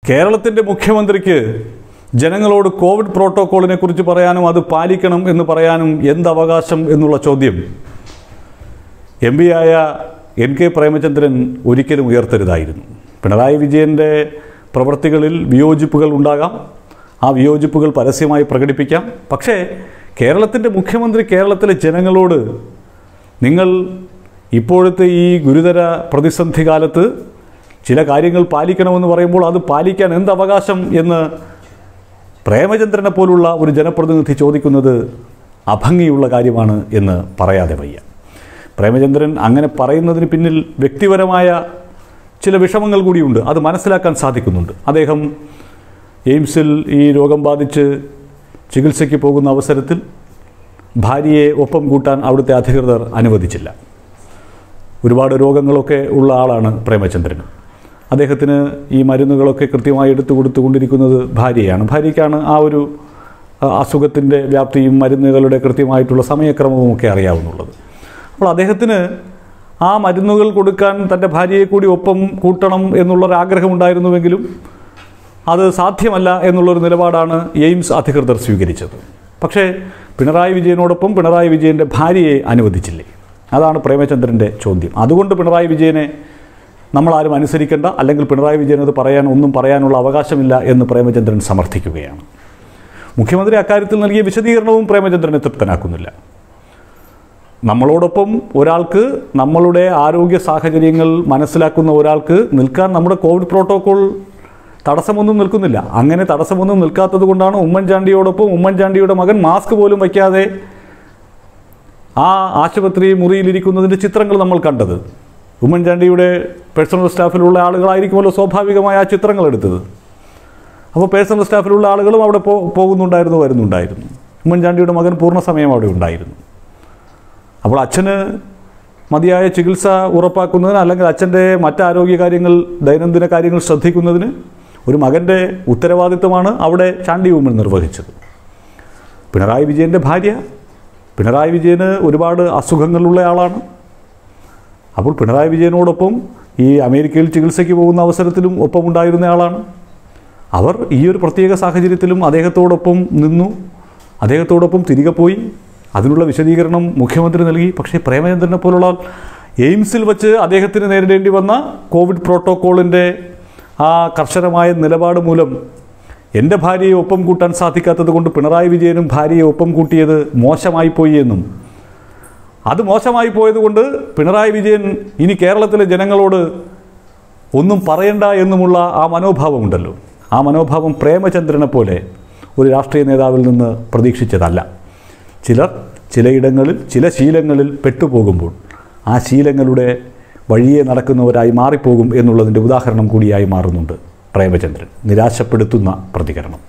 കേരളത്തിൻ്റെ മുഖ്യമന്ത്രിക്ക് ജനങ്ങളോട് കോവിഡ് പ്രോട്ടോക്കോളിനെ കുറിച്ച് പറയാനും അത് പാലിക്കണം എന്ന് പറയാനും എന്ത് അവകാശം എന്നുള്ള ചോദ്യം എംപിയായ NK പ്രേമചന്ദ്രൻ ഒരിക്കലും ഉയർത്തരുതായിരുന്നു. പിണറായി വിജയൻ്റെ പ്രവൃത്തികളിൽ വിയോജിപ്പുകൾ ഉണ്ടാകാം, ആ വിയോജിപ്പുകൾ പരസ്യമായി പ്രകടിപ്പിക്കാം. പക്ഷേ കേരളത്തിൻ്റെ മുഖ്യമന്ത്രി കേരളത്തിലെ ജനങ്ങളോട് നിങ്ങൾ ഇപ്പോഴത്തെ ഈ ഗുരുതര പ്രതിസന്ധി കാലത്ത് ചില കാര്യങ്ങൾ പാലിക്കണമെന്ന് പറയുമ്പോൾ അത് പാലിക്കാൻ എന്ത് അവകാശം എന്ന് പ്രേമചന്ദ്രനെ പോലുള്ള ഒരു ജനപ്രതിനിധി ചോദിക്കുന്നത് അഭംഗിയുള്ള കാര്യമാണ് എന്ന് പറയാതെ വയ്യ. പ്രേമചന്ദ്രൻ അങ്ങനെ പറയുന്നതിന് പിന്നിൽ വ്യക്തിപരമായ ചില വിഷമങ്ങൾ കൂടിയുണ്ട്, അത് മനസ്സിലാക്കാൻ സാധിക്കുന്നുണ്ട്. അദ്ദേഹം എയിംസിൽ ഈ രോഗം ബാധിച്ച് ചികിത്സയ്ക്ക് പോകുന്ന അവസരത്തിൽ ഭാര്യയെ ഒപ്പം കൂട്ടാൻ അവിടുത്തെ അധികൃതർ അനുവദിച്ചില്ല. ഒരുപാട് രോഗങ്ങളൊക്കെ ഉള്ള ആളാണ് പ്രേമചന്ദ്രൻ. അദ്ദേഹത്തിന് ഈ മരുന്നുകളൊക്കെ കൃത്യമായി എടുത്തു കൊടുത്തുകൊണ്ടിരിക്കുന്നത് ഭാര്യയാണ്. ഭാര്യയ്ക്കാണ് ആ ഒരു അസുഖത്തിൻ്റെ വ്യാപ്തിയും മരുന്നുകളുടെ കൃത്യമായിട്ടുള്ള സമയക്രമവും ഒക്കെ അറിയാവുന്നുള്ളത്. അപ്പോൾ അദ്ദേഹത്തിന് ആ മരുന്നുകൾ കൊടുക്കാൻ തൻ്റെ ഭാര്യയെ കൂടി ഒപ്പം കൂട്ടണം എന്നുള്ളൊരാഗ്രഹമുണ്ടായിരുന്നുവെങ്കിലും അത് സാധ്യമല്ല എന്നുള്ളൊരു നിലപാടാണ് എയിംസ് അധികൃതർ സ്വീകരിച്ചത്. പക്ഷേ പിണറായി വിജയനോടൊപ്പം പിണറായി വിജയൻ്റെ ഭാര്യയെ അനുവദിച്ചില്ലേ? അതാണ് പ്രേമചന്ദ്രൻ്റെ ചോദ്യം. അതുകൊണ്ട് പിണറായി വിജയനെ നമ്മളാരും അനുസരിക്കേണ്ട, അല്ലെങ്കിൽ പിണറായി വിജയനത് ഒന്നും പറയാനുള്ള അവകാശമില്ല എന്ന് പ്രേമചന്ദ്രൻ സമർത്ഥിക്കുകയാണ്. മുഖ്യമന്ത്രി അക്കാര്യത്തിൽ നൽകിയ വിശദീകരണവും പ്രേമചന്ദ്രനെ തൃപ്തനാക്കുന്നില്ല. നമ്മളോടൊപ്പം ഒരാൾക്ക്, നമ്മളുടെ ആരോഗ്യ സാഹചര്യങ്ങൾ മനസ്സിലാക്കുന്ന ഒരാൾക്ക് നിൽക്കാൻ നമ്മുടെ കോവിഡ് പ്രോട്ടോക്കോൾ തടസ്സമൊന്നും നിൽക്കുന്നില്ല. അങ്ങനെ തടസ്സമൊന്നും നിൽക്കാത്തത് കൊണ്ടാണ് ഉമ്മൻചാണ്ടിയോടൊപ്പം ഉമ്മൻചാണ്ടിയുടെ മകൻ മാസ്ക് പോലും വയ്ക്കാതെ ആ ആശുപത്രി മുറിയിലിരിക്കുന്നതിൻ്റെ ചിത്രങ്ങൾ നമ്മൾ കണ്ടത്. ഉമ്മൻചാണ്ടിയുടെ പേഴ്സണൽ സ്റ്റാഫിലുള്ള ആളുകളായിരിക്കുമല്ലോ സ്വാഭാവികമായ ആ ചിത്രങ്ങൾ എടുത്തത്. അപ്പോൾ പേഴ്സണൽ സ്റ്റാഫിലുള്ള ആളുകളും അവിടെ വരുന്നുണ്ടായിരുന്നു. ഉമ്മൻചാണ്ടിയുടെ മകൻ പൂർണ്ണസമയം അവിടെ ഉണ്ടായിരുന്നു. അപ്പോൾ അച്ഛന് മതിയായ ചികിത്സ ഉറപ്പാക്കുന്നതിന്, അല്ലെങ്കിൽ അച്ഛൻ്റെ മറ്റാരോഗ്യ കാര്യങ്ങൾ, ദൈനംദിന കാര്യങ്ങൾ ശ്രദ്ധിക്കുന്നതിന് ഒരു മകൻ്റെ ഉത്തരവാദിത്വമാണ് അവിടെ ചാണ്ടി ഉമ്മൻ നിർവഹിച്ചത്. പിണറായി വിജയൻ്റെ ഭാര്യ, പിണറായി വിജയന് ഒരുപാട് അസുഖങ്ങളുള്ള ആളാണ്. അപ്പോൾ പിണറായി വിജയനോടൊപ്പം ഈ അമേരിക്കയിൽ ചികിത്സയ്ക്ക് പോകുന്ന അവസരത്തിലും ഒപ്പമുണ്ടായിരുന്ന ആളാണ്. അവർ ഈ ഒരു പ്രത്യേക സാഹചര്യത്തിലും അദ്ദേഹത്തോടൊപ്പം നിന്നു, അദ്ദേഹത്തോടൊപ്പം തിരികെ പോയി. അതിനുള്ള വിശദീകരണം മുഖ്യമന്ത്രി നൽകി. പക്ഷേ പ്രേമചന്ദ്രനെ പോലുള്ള എയിംസിൽ വച്ച് അദ്ദേഹത്തിന് നേരിടേണ്ടി വന്ന കോവിഡ് പ്രോട്ടോക്കോളിൻ്റെ ആ കർശനമായ നിലപാട് മൂലം എൻ്റെ ഭാര്യയെ ഒപ്പം കൂട്ടാൻ സാധിക്കാത്തത് കൊണ്ട് പിണറായി വിജയനും ഭാര്യയെ ഒപ്പം കൂട്ടിയത് മോശമായിപ്പോയി എന്നും, അത് മോശമായി പോയതുകൊണ്ട് പിണറായി വിജയൻ ഇനി കേരളത്തിലെ ജനങ്ങളോട് ഒന്നും പറയണ്ട എന്നുമുള്ള ആ മനോഭാവമുണ്ടല്ലോ, ആ മനോഭാവം പ്രേമചന്ദ്രനെ പോലെ ഒരു രാഷ്ട്രീയ നേതാവിൽ നിന്ന് പ്രതീക്ഷിച്ചതല്ല. ചിലർ ചിലയിടങ്ങളിൽ ചില ശീലങ്ങളിൽ പെട്ടുപോകുമ്പോൾ ആ ശീലങ്ങളുടെ വഴിയെ നടക്കുന്നവരായി മാറിപ്പോകും എന്നുള്ളതിൻ്റെ ഉദാഹരണം കൂടിയായി മാറുന്നുണ്ട് പ്രേമചന്ദ്രൻ. നിരാശപ്പെടുത്തുന്ന പ്രതികരണം.